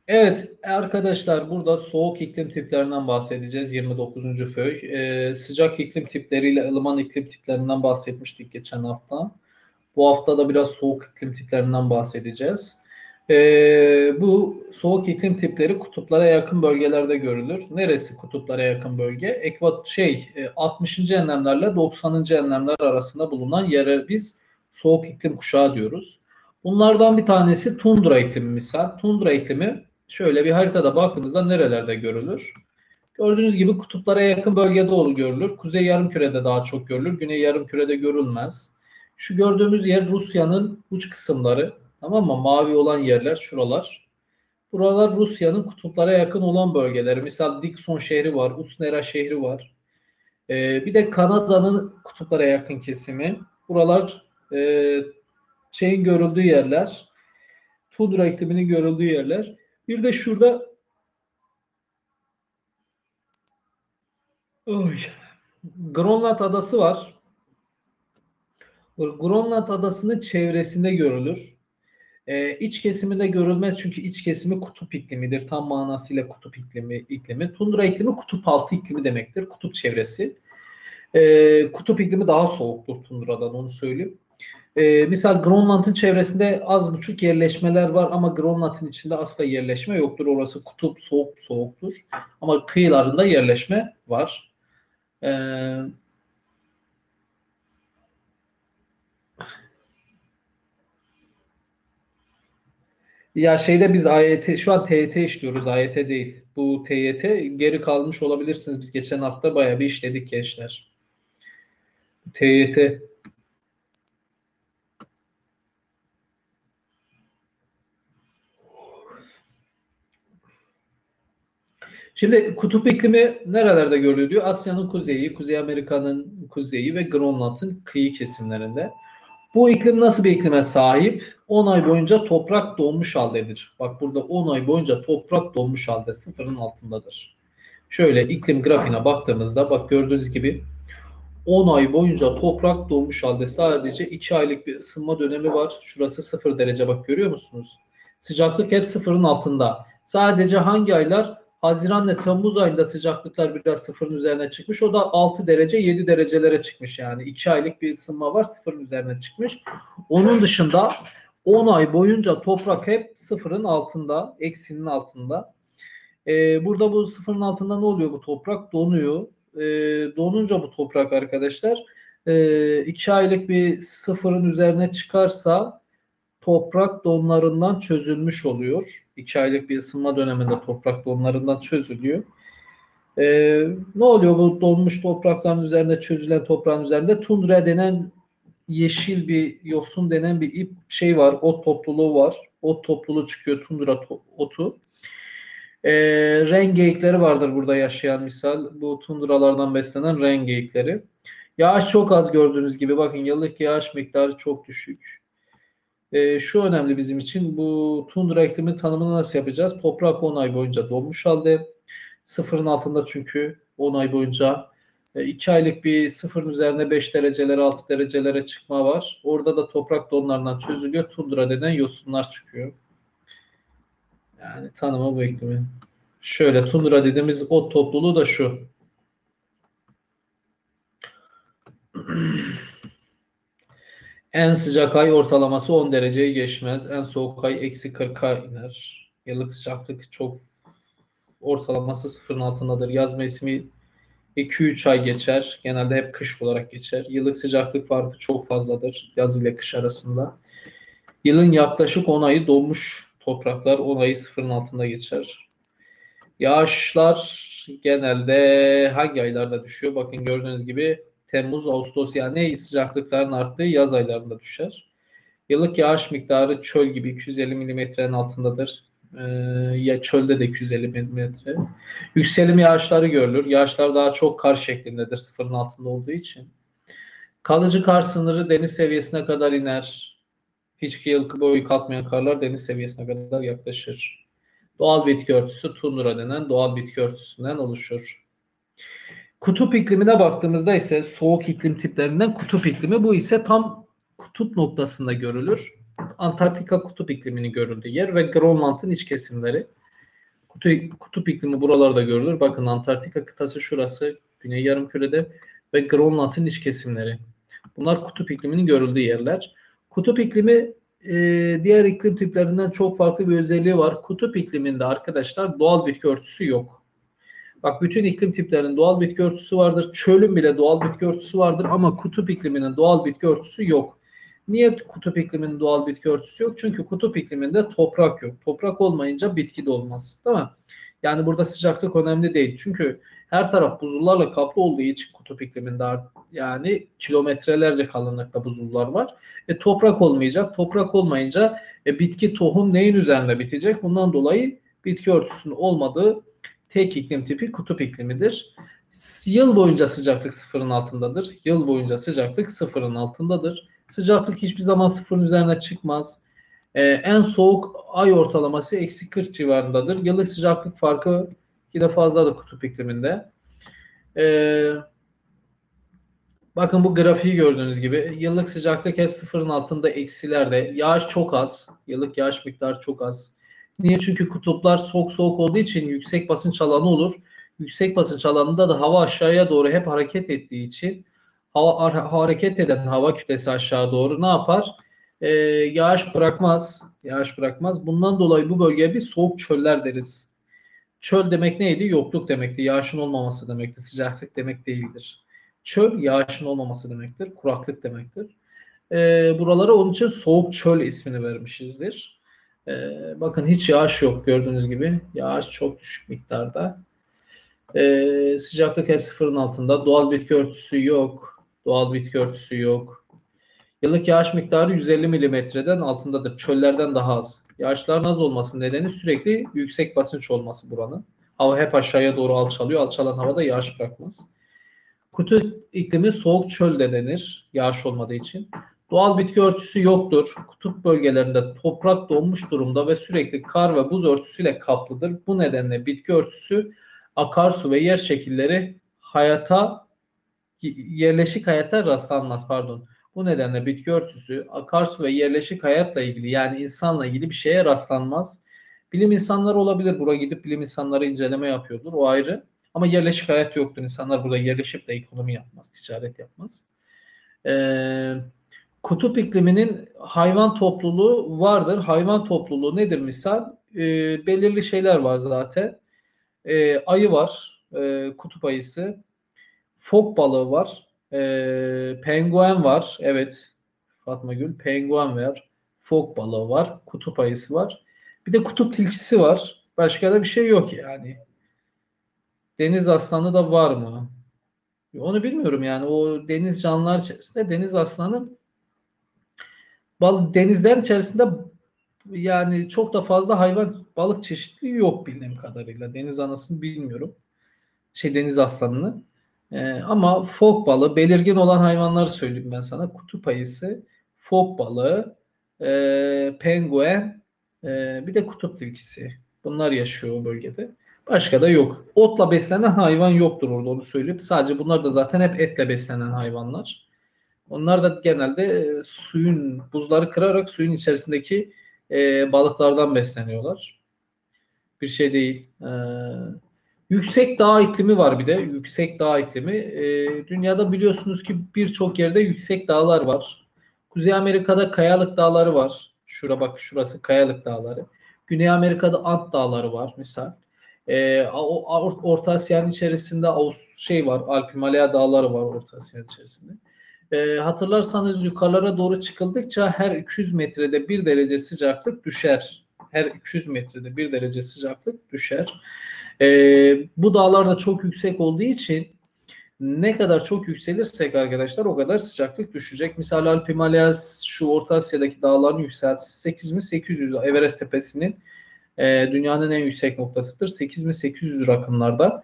Evet arkadaşlar, burada soğuk iklim tiplerinden bahsedeceğiz. 29. föy. Sıcak iklim tipleriyle ılıman iklim tiplerinden bahsetmiştik geçen hafta. Bu hafta da biraz soğuk iklim tiplerinden bahsedeceğiz. Bu soğuk iklim tipleri kutuplara yakın bölgelerde görülür. Neresi kutuplara yakın bölge? 60. enlemlerle 90. enlemler arasında bulunan yere biz soğuk iklim kuşağı diyoruz. Bunlardan bir tanesi tundra iklimi misal. Tundra iklimi şöyle bir haritada baktığımızda nerelerde görülür? Gördüğünüz gibi kutuplara yakın bölgede görülür. Kuzey yarımkürede daha çok görülür. Güney yarımkürede görülmez. Şu gördüğümüz yer Rusya'nın uç kısımları. Tamam mı? Mavi olan yerler şuralar. Buralar Rusya'nın kutuplara yakın olan bölgeleri. Mesela Dikson şehri var. Usnera şehri var. Bir de Kanada'nın kutuplara yakın kesimi. Buralar şeyin görüldüğü yerler. Tundra ikliminin görüldüğü yerler. Bir de şurada Grönland adası var. Grönland adasının çevresinde görülür. İç kesiminde görülmez çünkü iç kesimi kutup iklimidir. Tam manasıyla kutup iklimi. Tundra iklimi kutup altı iklimi demektir. Kutup çevresi. Kutup iklimi daha soğuktur tundradan, onu söyleyeyim. Misal Grönland'ın çevresinde az buçuk yerleşmeler var ama Grönland'ın içinde asla yerleşme yoktur. Orası kutup soğuktur. Ama kıyılarında yerleşme var. Ya şeyde biz AYT, şu an TYT işliyoruz, AYT değil. Bu TYT geri kalmış olabilirsiniz. Biz geçen hafta bayağı bir işledik gençler. TYT. Şimdi kutup iklimi nerelerde görülüyor diyor. Asya'nın kuzeyi, Kuzey Amerika'nın kuzeyi ve Grönland'ın kıyı kesimlerinde. Bu iklim nasıl bir iklime sahip? 10 ay boyunca toprak donmuş haldedir. Bak burada 10 ay boyunca toprak donmuş halde, sıfırın altındadır. Şöyle iklim grafiğine baktığımızda bak gördüğünüz gibi 10 ay boyunca toprak donmuş halde, sadece 2 aylık bir ısınma dönemi var. Şurası 0 derece, bak görüyor musunuz? Sıcaklık hep sıfırın altında. Sadece hangi aylar? Haziran ve Temmuz ayında sıcaklıklar biraz sıfırın üzerine çıkmış. O da 6 derece 7 derecelere çıkmış yani. 2 aylık bir ısınma var, sıfırın üzerine çıkmış. Onun dışında 10 ay boyunca toprak hep sıfırın altında, eksinin altında. Burada bu sıfırın altında ne oluyor? Bu toprak donuyor. Donunca bu toprak arkadaşlar 2 aylık bir sıfırın üzerine çıkarsa toprak donlarından çözülmüş oluyor. 2 aylık bir ısınma döneminde toprak donlarından çözülüyor. Ne oluyor bu donmuş toprakların üzerinde, çözülen toprağın üzerinde? Tundra denen yeşil bir yosun denen bir şey var. Ot topluluğu var. Ot topluluğu çıkıyor, tundra otu. Ren geyikleri vardır burada yaşayan misal. Bu tundralardan beslenen ren geyikleri. Yağış çok az gördüğünüz gibi. Bakın yıllık yağış miktarı çok düşük. Şu önemli bizim için. Bu tundra iklimi tanımını nasıl yapacağız? Toprak 10 ay boyunca donmuş halde. Sıfırın altında çünkü 10 ay boyunca. 2 aylık bir sıfırın üzerine 5 derecelere 6 derecelere çıkma var. Orada da toprak donlarından çözülüyor. Tundra denen yosunlar çıkıyor. Yani tanımı bu iklimin. Şöyle tundra dediğimiz ot topluluğu da şu. En sıcak ay ortalaması 10 dereceyi geçmez. En soğuk ay eksi 40'a iner. Yıllık sıcaklık çok ortalaması sıfırın altındadır. Yaz mevsimi 2-3 ay geçer. Genelde hep kış olarak geçer. Yıllık sıcaklık farkı çok fazladır yaz ile kış arasında. Yılın yaklaşık 10 ayı donmuş topraklar 10 ayı sıfırın altında geçer. Yağışlar genelde hangi aylarda düşüyor? Bakın gördüğünüz gibi Temmuz, Ağustos, yani sıcaklıkların arttığı yaz aylarında düşer. Yıllık yağış miktarı çöl gibi 250 milimetrenin altındadır. Ya çölde de 250 milimetre. Yükselim yağışları görülür. Yağışlar daha çok kar şeklindedir sıfırın altında olduğu için. Kalıcı kar sınırı deniz seviyesine kadar iner. Hiç yıl boyu kalkmayan karlar deniz seviyesine kadar yaklaşır. Doğal bitki örtüsü tundra denen doğal bitki örtüsünden oluşur. Kutup iklimine baktığımızda ise soğuk iklim tiplerinden kutup iklimi, bu ise tam kutup noktasında görülür. Antarktika kutup iklimini görüldüğü yer ve Grönland'ın iç kesimleri. Kutup iklimi buralarda görülür. Bakın Antarktika kıtası şurası, Güney Yarımküre'de ve Grönland'ın iç kesimleri. Bunlar kutup ikliminin görüldüğü yerler. Kutup iklimi diğer iklim tiplerinden çok farklı bir özelliği var. Kutup ikliminde arkadaşlar doğal bitki örtüsü yok. Bak bütün iklim tiplerinin doğal bitki örtüsü vardır. Çölün bile doğal bitki örtüsü vardır ama kutup ikliminin doğal bitki örtüsü yok. Niye kutup ikliminin doğal bitki örtüsü yok? Çünkü kutup ikliminde toprak yok. Toprak olmayınca bitki de olmaz. Değil mi? Yani burada sıcaklık önemli değil. Çünkü her taraf buzullarla kaplı olduğu için kutup ikliminde yani kilometrelerce kalınlıkta buzullar var. Toprak olmayacak. Toprak olmayınca bitki tohum neyin üzerinde bitecek? Bundan dolayı bitki örtüsünün olmadığı tek iklim tipi kutup iklimidir. Yıl boyunca sıcaklık sıfırın altındadır. Yıl boyunca sıcaklık sıfırın altındadır. Sıcaklık hiçbir zaman sıfırın üzerine çıkmaz. En soğuk ay ortalaması eksi 40 civarındadır. Yıllık sıcaklık farkı yine fazladır kutup ikliminde. Bakın bu grafiği gördüğünüz gibi yıllık sıcaklık hep sıfırın altında eksilerde. Yağış çok az. Yıllık yağış miktarı çok az. Niye? Çünkü kutuplar soğuk olduğu için yüksek basınç alanı olur. Yüksek basınç alanında da hava aşağıya doğru hep hareket ettiği için hareket eden hava kütlesi aşağı doğru ne yapar? Yağış bırakmaz. Yağış bırakmaz. Bundan dolayı bu bölgeye bir soğuk çöller deriz. Çöl demek neydi? Yokluk demekti. Yağışın olmaması demekti. Sıcaklık demek değildir. Çöl yağışın olmaması demektir. Kuraklık demektir. Buralara onun için soğuk çöl ismini vermişizdir. Bakın hiç yağış yok gördüğünüz gibi. Yağış çok düşük miktarda. Sıcaklık hep sıfırın altında. Doğal bitki örtüsü yok. Doğal bitki örtüsü yok. Yıllık yağış miktarı 150 milimetreden altındadır. Çöllerden daha az. Yağışların az olmasının nedeni sürekli yüksek basınç olması buranın. Hava hep aşağıya doğru alçalıyor. Alçalan havada yağış bırakmaz. Kutup iklimi soğuk çöl de denir. Yağış olmadığı için. Doğal bitki örtüsü yoktur. Kutup bölgelerinde toprak donmuş durumda ve sürekli kar ve buz örtüsüyle kaplıdır. Bu nedenle bitki örtüsü akarsu ve yer şekilleri yerleşik hayata rastlanmaz. Bu nedenle bitki örtüsü akarsu ve yerleşik hayatla ilgili yani insanla ilgili bir şeye rastlanmaz. Bilim insanları olabilir. Buraya gidip bilim insanları inceleme yapıyordur. O ayrı. Ama yerleşik hayat yoktur. İnsanlar burada yerleşip de ekonomi yapmaz, ticaret yapmaz. Kutup ikliminin hayvan topluluğu vardır. Hayvan topluluğu nedir misal? Belirli şeyler var zaten. Ayı var, kutup ayısı. Fok balığı var. Penguen var. Evet. Fatma Gül. Penguen var. Fok balığı var. Kutup ayısı var. Bir de kutup tilkisi var. Başka da bir şey yok yani. Deniz aslanı da var mı? Onu bilmiyorum yani. O deniz canlılar içerisinde deniz aslanı denizlerin içerisinde yani çok da fazla hayvan balık çeşitliliği yok bildiğim kadarıyla. Deniz anasını bilmiyorum. Deniz aslanını. Ama fok balığı belirgin olan hayvanları söyleyeyim ben sana. Kutup ayısı, fok balığı, penguen, bir de kutup tilkisi. Bunlar yaşıyor o bölgede. Başka da yok. Otla beslenen hayvan yoktur orada onu söyleyeyim. Sadece bunlar da zaten hep etle beslenen hayvanlar. Onlar da genelde suyun buzları kırarak suyun içerisindeki balıklardan besleniyorlar. Bir şey değil. Yüksek dağ iklimi var bir de. Yüksek dağ iklimi. Dünyada biliyorsunuz ki birçok yerde yüksek dağlar var. Kuzey Amerika'da Kayalık Dağları var. Şurası Kayalık Dağları. Güney Amerika'da Ant Dağları var misal. Orta Asya'nın içerisinde var. Alp Himalaya Dağları var Orta Asya'nın içerisinde. Hatırlarsanız yukarılara doğru çıkıldıkça her 200 metrede 1 derece sıcaklık düşer. Her 200 metrede 1 derece sıcaklık düşer. Bu dağlar da çok yüksek olduğu için ne kadar çok yükselirsek arkadaşlar o kadar sıcaklık düşecek. Misal Alp Himalaya şu Orta Asya'daki dağların yükseltisi 8800 Everest tepesinin dünyanın en yüksek noktasıdır. 8800 rakımlarda.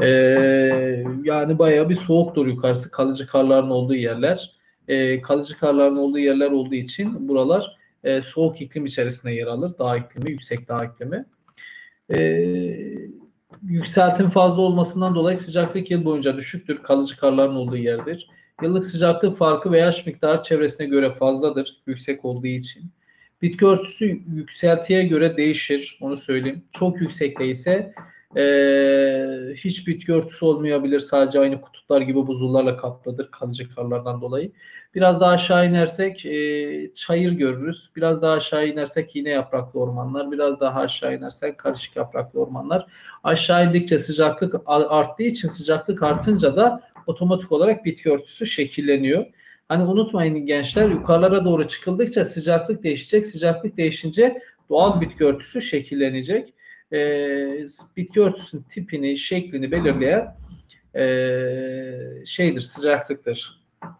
Yani bayağı bir soğuktur yukarısı. Kalıcı karların olduğu yerler. Kalıcı karların olduğu yerler olduğu için buralar soğuk iklim içerisinde yer alır. Dağ iklimi, yüksek dağ iklimi. Yükseltim fazla olmasından dolayı sıcaklık yıl boyunca düşüktür. Kalıcı karların olduğu yerdir. Yıllık sıcaklık farkı ve yaş miktarı çevresine göre fazladır. Yüksek olduğu için. Bitki örtüsü yükseltiye göre değişir. Onu söyleyeyim. Çok yüksekte ise hiç bitki örtüsü olmayabilir. Sadece aynı kutuplar gibi buzullarla kaplıdır kalıcı karlardan dolayı. Biraz daha aşağı inersek çayır görürüz. Biraz daha aşağı inersek yine yapraklı ormanlar. Biraz daha aşağı inersek karışık yapraklı ormanlar. Aşağı indikçe sıcaklık arttığı için, sıcaklık artınca da otomatik olarak bitki örtüsü şekilleniyor. Hani unutmayın gençler, yukarılara doğru çıkıldıkça sıcaklık değişecek. Sıcaklık değişince doğal bitki örtüsü şekillenecek. Bitki örtüsünün tipini, şeklini belirleyen şeydir, sıcaklıktır.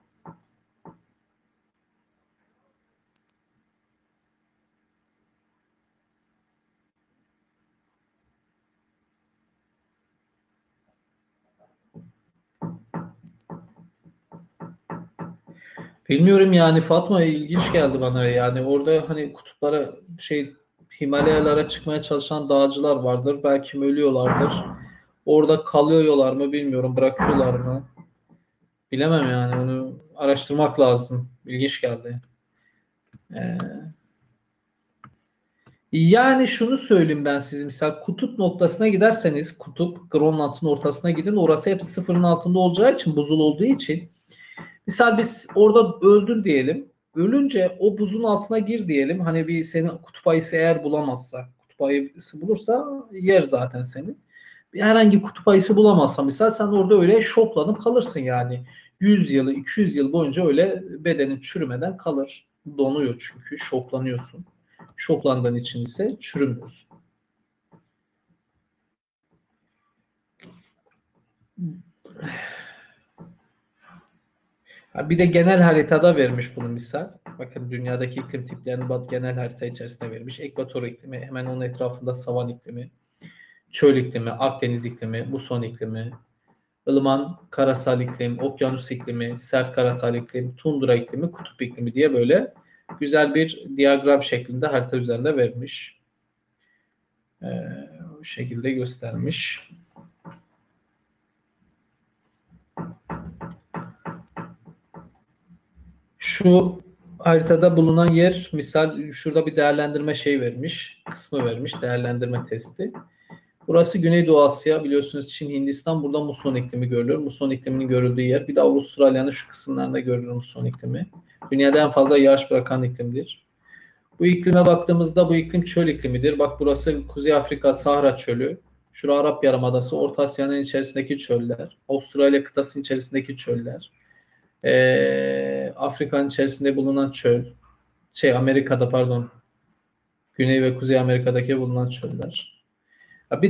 Bilmiyorum yani Fatma, ilginç geldi bana. Yani orada hani kutuplara Himalayalara çıkmaya çalışan dağcılar vardır. Belki ölüyorlardır. Orada kalıyorlar mı bilmiyorum. Bırakıyorlar mı? Bilemem yani. Onu araştırmak lazım. İlginç geldi. Ee, Yani şunu söyleyeyim ben size. Misal kutup noktasına giderseniz, kutup Grönland'ın ortasına gidin. Orası hep sıfırın altında olacağı için, buzul olduğu için. Misal biz orada öldün diyelim. Ölünce o buzun altına gir diyelim. Hani bir seni kutup ayısı eğer bulamazsa, kutup ayısı bulursa yer zaten seni. Bir herhangi kutup ayısı bulamazsa misal sen orada öyle şoklanıp kalırsın yani. 100 yılı, 200 yıl boyunca öyle bedenin çürümeden kalır. Donuyor çünkü şoklanıyorsun. Şoklandığın için ise çürümüyorsun. Ha, bir de genel haritada vermiş bunu misal. Bakın dünyadaki iklim tiplerini genel harita içerisinde vermiş. Ekvator iklimi, hemen onun etrafında savan iklimi, çöl iklimi, Akdeniz iklimi, muson iklimi, ılıman karasal iklim, okyanus iklimi, sert karasal iklim, tundra iklimi, kutup iklimi diye böyle güzel bir diyagram şeklinde harita üzerinde vermiş. Bu şekilde göstermiş. Şu haritada bulunan yer misal şurada bir değerlendirme vermiş. Kısmı vermiş. Değerlendirme testi. Burası Güneydoğu Asya. Biliyorsunuz Çin, Hindistan. Burada muson iklimi görülür. Muson ikliminin görüldüğü yer. Bir de Avustralya'nın şu kısımlarında görülür muson iklimi. Dünyada en fazla yağış bırakan iklimdir. Bu iklime baktığımızda bu iklim çöl iklimidir. Bak burası Kuzey Afrika Sahra Çölü. Şurası Arap Yarımadası, Orta Asya'nın içerisindeki çöller. Avustralya kıtasının içerisindeki çöller. Afrika'nın içerisinde bulunan çöl. Amerika'da pardon. Güney ve Kuzey Amerika'daki bulunan çöller.